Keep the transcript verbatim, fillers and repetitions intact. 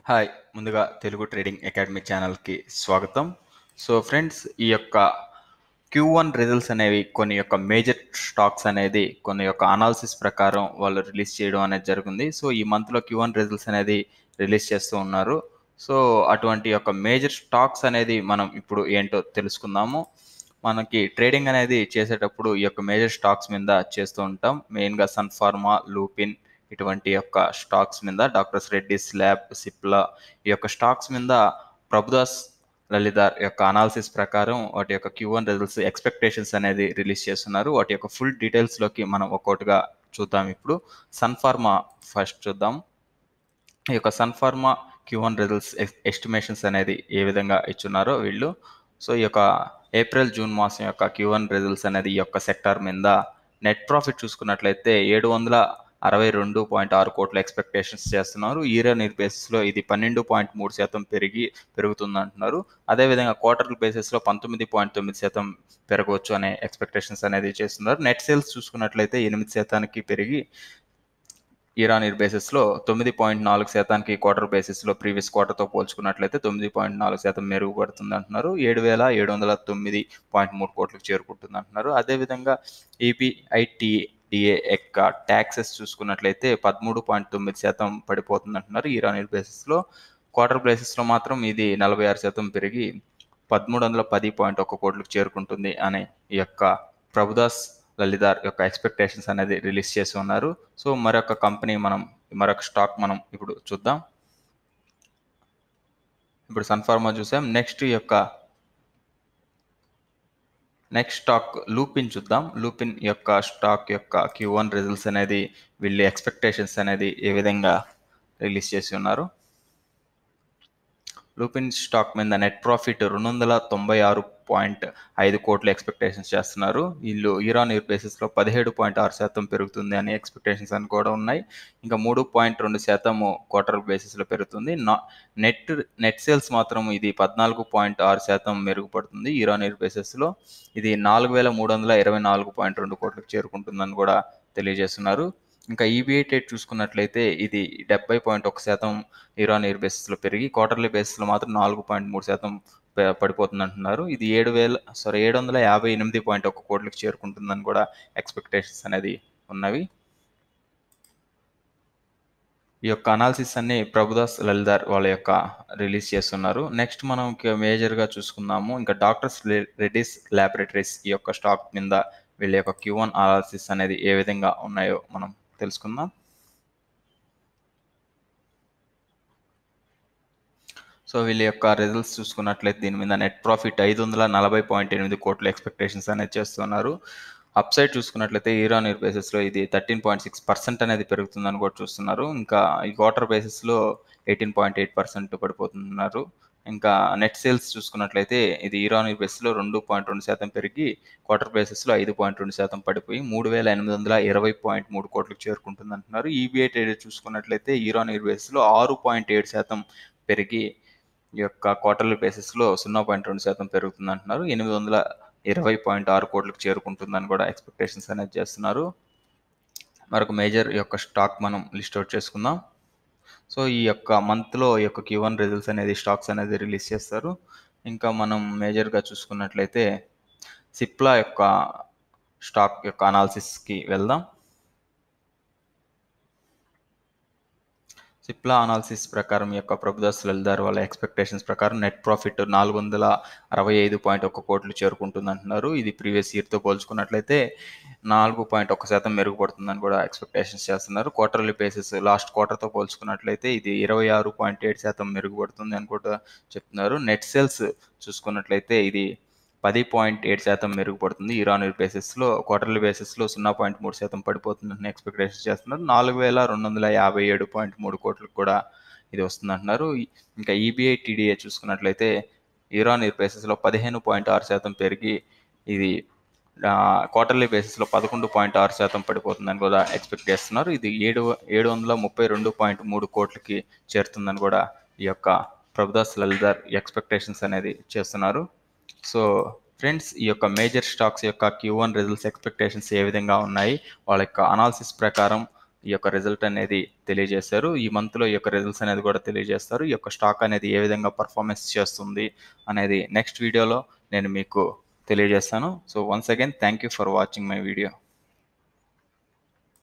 Hi ముందుగా Telugu trading academy ఛానల్కి స్వాగతం. సో ఫ్రెండ్స్, ఈ యొక్క క్యూ వన్ రిజల్ట్స్ అనేవి కొన్ని యొక్క మేజర్ స్టాక్స్ అనేది కొన్ని యొక్క అనాలిసిస్ ప్రకారం వాళ్ళు రిలీజ్ చేయడం అనేది జరిగింది. సో ఈ మంత్లో క్యూ వన్ రిజల్ట్స్ అనేది రిలీజ్ చేస్తూ ఉన్నారు. సో అటువంటి యొక్క మేజర్ స్టాక్స్ అనేది మనం ఇప్పుడు ఏంటో తెలుసుకుందాము. మనకి ట్రేడింగ్ అనేది చేసేటప్పుడు ఈ యొక్క మేజర్ స్టాక్స్ మీద చేస్తూ ఉంటాం. మెయిన్గా సన్ ఫార్మా, లూపిన్ ఇటువంటి యొక్క స్టాక్స్ మీద, డాక్టర్స్ రెడ్డిస్ ల్యాబ్, సిప్లా ఈ యొక్క స్టాక్స్ మీద ప్రభుదాస్ లలిదార్ యొక్క అనాలిసిస్ ప్రకారం వాటి యొక్క క్యూ వన్ రిజల్ట్స్ ఎక్స్పెక్టేషన్స్ అనేది రిలీజ్ చేస్తున్నారు. వాటి యొక్క ఫుల్ డీటెయిల్స్లోకి మనం ఒక్కొక్కటిగా చూద్దాం. ఇప్పుడు సన్ ఫార్మా ఫస్ట్ చూద్దాం. ఈ యొక్క Sun Pharma Q one results estimations అనేది ఏ విధంగా ఇచ్చున్నారో వీళ్ళు. సో ఈ యొక్క ఏప్రిల్ జూన్ మాసం యొక్క క్యూ వన్ రిజల్ట్స్ అనేది ఈ యొక్క సెక్టార్ మీద నెట్ ప్రాఫిట్ చూసుకున్నట్లయితే ఏడు వందల అరవై రెండు పాయింట్ ఆరు కోట్ల ఎక్స్పెక్టేషన్స్ చేస్తున్నారు. ఇయర్ ఆన్ ఇయర్ బేసిస్లో ఇది పన్నెండు పాయింట్ మూడు శాతం పెరిగి పెరుగుతుంది అంటున్నారు. అదేవిధంగా క్వార్టర్లీ బేసిస్లో పంతొమ్మిది పాయింట్ తొమ్మిది శాతం పెరగవచ్చు అనే ఎక్స్పెక్టేషన్స్ అనేది చేస్తున్నారు. నెట్ సేల్స్ చూసుకున్నట్లయితే ఎనిమిది శాతానికి పెరిగి ఇయర్ ఆన్ ఇయర్ బేసిస్లో తొమ్మిది పాయింట్ నాలుగు శాతానికి క్వార్టర్ బేసిస్లో ప్రీవియస్ క్వార్టర్తో పోల్చుకున్నట్లయితే తొమ్మిది పాయింట్ నాలుగు శాతం మెరుగుపడుతుంది అంటున్నారు. ఏడు వేల ఏడు వందల తొమ్మిది పాయింట్ మూడు కోట్లకు చేరుకుంటుంది అంటున్నారు. అదేవిధంగా ఏపీఐటీడీఏ యొక్క ట్యాక్సెస్ చూసుకున్నట్లయితే పదమూడు పాయింట్ తొమ్మిది శాతం పడిపోతుంది అంటున్నారు. ఇయర్ ఆన్ ఇయర్ బేసిస్లో క్వార్టర్ బేసిస్లో మాత్రం ఇది నలభై ఆరు శాతం పెరిగి పదమూడు వందల పది పాయింట్ ఒక్క కోట్లకు చేరుకుంటుంది అనే ఈ యొక్క ప్రభుదాస్ లలిదార్ యొక్క ఎక్స్పెక్టేషన్స్ అనేది రిలీజ్ చేసి ఉన్నారు. సో మరొక కంపెనీ మనం మరొక స్టాక్ మనం ఇప్పుడు చూద్దాం. ఇప్పుడు సన్ ఫార్మా చూసాం. నెక్స్ట్ యొక్క నెక్స్ట్ స్టాక్ లూపిన్ చూద్దాం. లూపిన్ యొక్క స్టాక్ యొక్క క్యూ వన్ రిజల్ట్స్ అనేది వీళ్ళ ఎక్స్పెక్టేషన్స్ అనేది ఏ విధంగా రిలీజ్ చేసి ఉన్నారు. లూపిన్ స్టాక్ మీద నెట్ ప్రాఫిట్ రెండు వందల తొంభై ఆరు పాయింట్ ఐదు కోట్ల ఎక్స్పెక్టేషన్స్ చేస్తున్నారు. వీళ్ళు ఇయర్ ఆన్ ఇయర్ బేసిస్లో పదిహేడు పాయింట్ ఆరు శాతం పెరుగుతుంది అనే ఎక్స్పెక్టేషన్స్ అని కూడా ఉన్నాయి. ఇంకా మూడు పాయింట్ రెండు శాతం క్వార్టర్ బేసిస్లో పెరుగుతుంది. నా నెట్ నెట్ సేల్స్ మాత్రం ఇది పద్నాలుగు పాయింట్ ఆరు శాతం మెరుగుపడుతుంది ఇయర్ ఆన్ ఇయర్ బేసిస్లో. ఇది నాలుగు వేల మూడు వందల ఇరవై నాలుగు పాయింట్ రెండు కోట్లకు చేరుకుంటుందని కూడా తెలియజేస్తున్నారు. ఇంకా ఈబీఐ టేట్ చూసుకున్నట్లయితే ఇది డెబ్బై పాయింట్ ఒక శాతం ఇయర్ ఆన్ ఇయర్ బేసిస్లో పెరిగి క్వార్టర్లీ బేసిస్లో మాత్రం నాలుగు పాయింట్ మూడు శాతం పడిపోతుంది అంటున్నారు. ఇది ఏడు వేల సారీ ఏడు వందల యాభై ఎనిమిది పాయింట్ ఒక్క కోట్లకు చేరుకుంటుందని కూడా ఎక్స్పెక్టేషన్స్ అనేది ఉన్నవి. ఈ యొక్క అనాలిసిస్ అన్ని ప్రభుదాస్ లలిదార్ వాళ్ళ యొక్క రిలీజ్ చేస్తున్నారు. నెక్స్ట్ మనం మేజర్గా చూసుకుందాము. ఇంకా డాక్టర్స్ రెడ్డిస్ ల్యాబొరేటరీస్ ఈ యొక్క స్టాక్ మీద వీళ్ళ యొక్క క్యూ వన్ అనాలిసిస్ అనేది ఏ విధంగా ఉన్నాయో మనం తెలుసుకుందాం. సో వీళ్ళ యొక్క రిజల్ట్స్ చూసుకున్నట్లయితే దీని మీద నెట్ ప్రాఫిట్ ఐదు వందల నలభై పాయింట్ ఎనిమిది కోట్ల ఎక్స్పెక్టేషన్స్ అనేది చేస్తున్నారు. అప్సైడ్ చూసుకున్నట్లయితే ఇయర్ ఆన్ ఇయర్ బేసిస్లో ఇది థర్టీన్ పాయింట్ సిక్స్ పర్సెంట్ అనేది పెరుగుతుందని కూడా చూస్తున్నారు. ఇంకా ఈ క్వార్టర్ బేసిస్లో ఎయిటీన్ పాయింట్ ఎయిట్ పర్సెంట్ పడిపోతున్నారు. ఇంకా నెట్ సేల్స్ చూసుకున్నట్లయితే ఇది ఇయర్ ఆన్ ఇయర్ బేసిస్లో రెండు పాయింట్ రెండు శాతం పెరిగి క్వార్టర్ బేసిస్లో ఐదు పాయింట్ రెండు శాతం పడిపోయి మూడు వేల ఎనిమిది వందల ఇరవై పాయింట్ మూడు కోట్లకు చేరుకుంటుంది అంటున్నారు. ఈబీఐ ట్రేడ్ చూసుకున్నట్లయితే ఇయర్ ఆన్ ఇయర్ బేసిస్లో ఆరు పాయింట్ ఏడు శాతం పెరిగి ఈ యొక్క క్వార్టర్లీ బేసిస్లో సున్నా పాయింట్ రెండు శాతం పెరుగుతుంది అంటున్నారు. ఎనిమిది వందల ఇరవై పాయింట్ ఆరు కోట్లకు చేరుకుంటుందని కూడా ఎక్స్పెక్టేషన్స్ అనేది చేస్తున్నారు. మరొక మేజర్ యొక్క స్టాక్ మనం లిస్ట్ అవుట్ చేసుకుందాం. సో ఈ యొక్క మంత్లో ఈ యొక్క క్యూ వన్ రిజల్ట్స్ అనేది స్టాక్స్ అనేది రిలీజ్ చేస్తారు. ఇంకా మనం మేజర్గా చూసుకున్నట్లయితే సిప్లా యొక్క స్టాక్ యొక్క అనాలిసిస్కి వెళ్దాం. సిప్లా అనాలిసిస్ ప్రకారం యొక్క ప్రభుదాస్ లలిదార్ వాళ్ళ ఎక్స్పెక్టేషన్స్ ప్రకారం నెట్ ప్రాఫిట్ నాలుగు వందల అరవై ఐదు పాయింట్ ఒక్క కోట్లు చేరుకుంటుంది అంటున్నారు. ఇది ప్రీవియస్ ఇయర్తో పోల్చుకున్నట్లయితే నాలుగు పాయింట్ ఒక్క శాతం మెరుగుపడుతుందని కూడా ఎక్స్పెక్టేషన్స్ చేస్తున్నారు. క్వార్టర్లీ బేసిస్ లాస్ట్ క్వార్టర్తో పోల్చుకున్నట్లయితే ఇది ఇరవై ఆరు పాయింట్ ఏడు శాతం మెరుగుపడుతుంది అని కూడా చెప్తున్నారు. నెట్ సేల్స్ చూసుకున్నట్లయితే ఇది పది పాయింట్ ఏడు శాతం మెరుగుపడుతుంది ఇయర్ ఆన్ ఇయర్ బేసిస్లో. క్వార్టర్లీ బేసిస్లో సున్నా పాయింట్ మూడు శాతం పడిపోతుందని ఎక్స్పెక్టేషన్ చేస్తున్నారు. నాలుగు వేల రెండు వందల యాభై ఏడు పాయింట్ మూడు కోట్లకు కూడా ఇది వస్తుంది అంటున్నారు. ఇంకా ఈబీఐ టీడీఏ చూసుకున్నట్లయితే ఇయర్ ఆన్ ఇయర్ బేసిస్లో పదిహేను పాయింట్ ఆరు శాతం పెరిగి ఇది క్వార్టర్లీ బేసిస్లో పదకొండు పాయింట్ ఆరు శాతం పడిపోతుందని కూడా ఎక్స్పెక్ట్ చేస్తున్నారు. ఇది ఏడు ఏడు వందల ముప్పై రెండు పాయింట్ మూడు కోట్లకి చేరుతుందని కూడా ఈ యొక్క ప్రభుదాస్ లలిదార్ ఎక్స్పెక్టేషన్స్ అనేది చేస్తున్నారు. సో ఫ్రెండ్స్, ఈ యొక్క మేజర్ స్టాక్స్ యొక్క క్యూ వన్ రిజల్ట్స్ ఎక్స్పెక్టేషన్స్ ఏ విధంగా ఉన్నాయి, వాళ్ళ యొక్క అనాలిసిస్ ప్రకారం ఈ యొక్క రిజల్ట్ అనేది తెలియజేశారు. ఈ మంత్లో ఈ యొక్క రిజల్ట్స్ అనేది కూడా తెలియజేస్తారు. ఈ యొక్క స్టాక్ అనేది ఏ విధంగా పర్ఫార్మెన్స్ చేస్తుంది అనేది నెక్స్ట్ వీడియోలో నేను మీకు తెలియజేస్తాను. So once again thank you for watching my video.